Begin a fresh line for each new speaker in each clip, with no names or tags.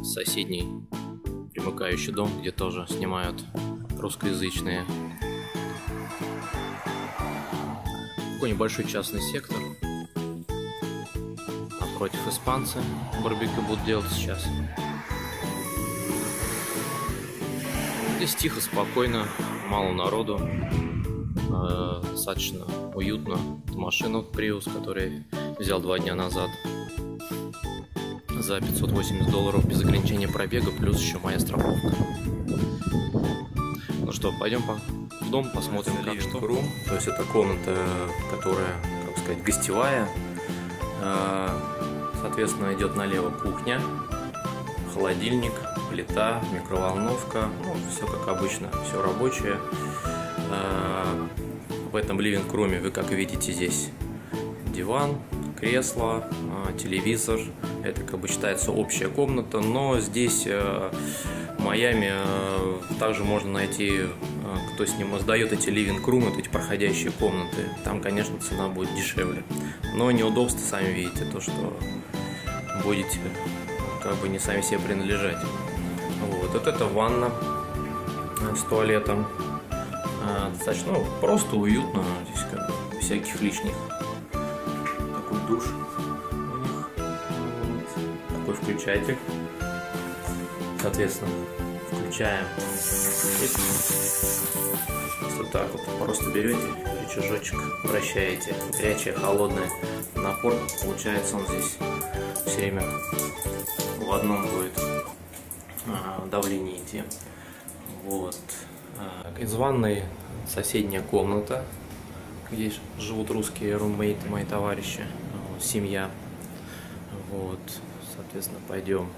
соседний примыкающий дом, где тоже снимают русскоязычные. Такой небольшой частный сектор. Напротив испанцы барбекю будут делать сейчас. Здесь тихо, спокойно, мало народу, достаточно уютно. Машину Prius, который взял 2 дня назад за $580 без ограничения пробега, плюс еще моя страховка. Ну что, пойдем в дом, посмотрим, как что.
То есть это комната, которая, как сказать, гостевая. Соответственно, идет налево кухня, холодильник, плита, микроволновка. Ну, все как обычно, все рабочее. В этом living-руме вы, как видите, здесь диван, кресло, телевизор. Это как бы считается общая комната, но здесь в Майами также можно найти, кто с ним сдает эти living-румы, эти проходящие комнаты. Там, конечно, цена будет дешевле, но неудобства, сами видите, то, что будете как бы не сами себе принадлежать. Вот это ванна с туалетом. Достаточно просто, уютно, здесь как бы всяких лишних. Такой душ у них, такой включатель. Соответственно, включаем. Вот так вот просто берете рычажочек, вращаете, горячее, холодное, напор. Получается, он здесь все время в одном будет давлении идти. Вот. Из ванной соседняя комната, где живут русские руммейты, мои товарищи, семья. Вот, соответственно, пойдем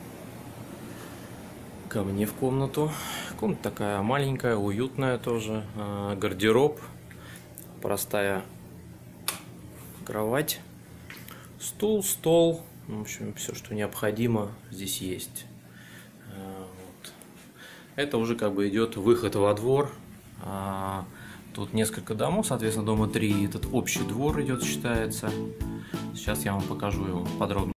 ко мне в комнату. Комната такая маленькая, уютная тоже. Гардероб, простая кровать, стул, стол. В общем, все, что необходимо, здесь есть. Вот. Это уже как бы идет выход во двор. Тут несколько домов, соответственно, дома 3. Этот общий двор идет, считается. Сейчас я вам покажу его подробно.